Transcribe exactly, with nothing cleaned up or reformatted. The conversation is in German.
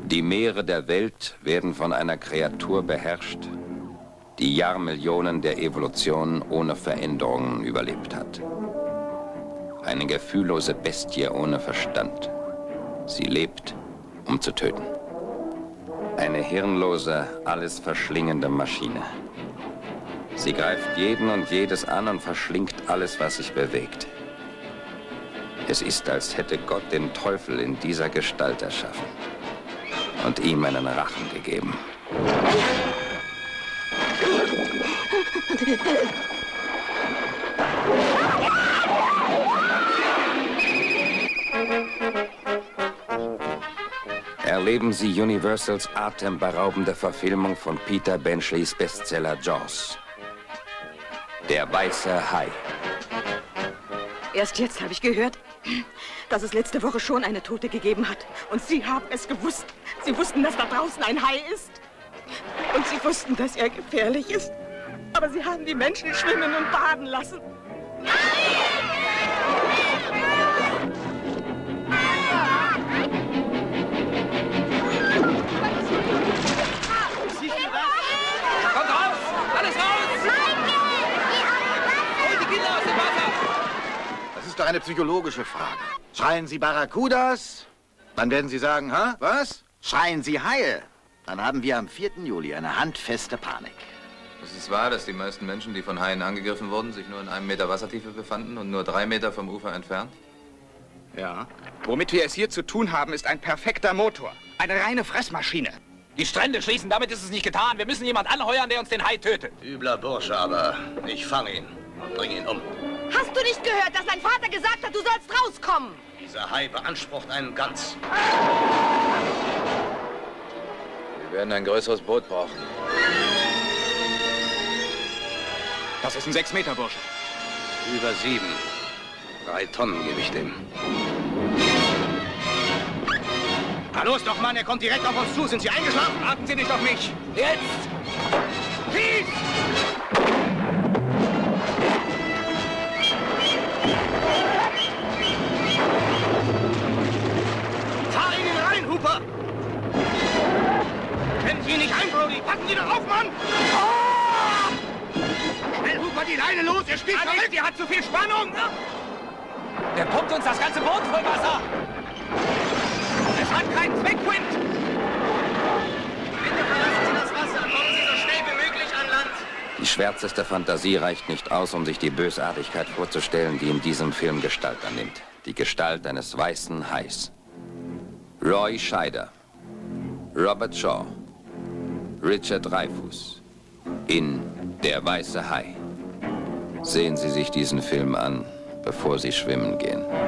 Die Meere der Welt werden von einer Kreatur beherrscht, die Jahrmillionen der Evolution ohne Veränderungen überlebt hat. Eine gefühllose Bestie ohne Verstand. Sie lebt, um zu töten. Eine hirnlose, alles verschlingende Maschine. Sie greift jeden und jedes an und verschlingt alles, was sich bewegt. Es ist, als hätte Gott den Teufel in dieser Gestalt erschaffen und ihm einen Rachen gegeben. Erleben Sie Universals atemberaubende Verfilmung von Peter Benchleys Bestseller Jaws. Der weiße Hai. Erst jetzt habe ich gehört, dass es letzte Woche schon eine Tote gegeben hat. Und Sie haben es gewusst. Sie wussten, dass da draußen ein Hai ist. Und Sie wussten, dass er gefährlich ist. Aber Sie haben die Menschen schwimmen und baden lassen. Kommt raus! Alles raus! Holt die Kinder aus dem Wasser! Das ist doch eine psychologische Frage. Schreien Sie Barracudas? Dann werden Sie sagen, ha, was? Schreien Sie Haie? Dann haben wir am vierten Juli eine handfeste Panik. Es ist wahr, dass die meisten Menschen, die von Haien angegriffen wurden, sich nur in einem Meter Wassertiefe befanden und nur drei Meter vom Ufer entfernt? Ja. Womit wir es hier zu tun haben, ist ein perfekter Motor. Eine reine Fressmaschine. Die Strände schließen, damit ist es nicht getan. Wir müssen jemand anheuern, der uns den Hai tötet. Übler Bursche, aber ich fange ihn und bringe ihn um. Hast du nicht gehört, dass dein Vater gesagt hat, du sollst rauskommen? Dieser Hai beansprucht einen Ganz. Wir werden ein größeres Boot brauchen. Das ist ein Sechs-Meter-Bursche. Über sieben. Drei Tonnen gebe ich dem. Na los doch, Mann, er kommt direkt auf uns zu. Sind Sie eingeschlafen? Warten Sie nicht auf mich. Jetzt! Schieß! Fahr in ihn rein, Hooper! Kennen Sie ihn nicht ein, Brody? Packen Sie doch auf, Mann! Oh! Schnell, Hooper, die Leine los! Er spielt verrückt! Die hat zu viel Spannung! Der pumpt uns das ganze Boot voll Wasser! Es hat keinen Zweckwind! Bitte verlassen Sie das Wasser! Kommen Sie so schnell wie möglich an Land! Die schwärzeste Fantasie reicht nicht aus, um sich die Bösartigkeit vorzustellen, die in diesem Film Gestalt annimmt. Die Gestalt eines weißen Hais. Roy Scheider, Robert Shaw, Richard Dreyfuss in Der weiße Hai. Sehen Sie sich diesen Film an, bevor Sie schwimmen gehen.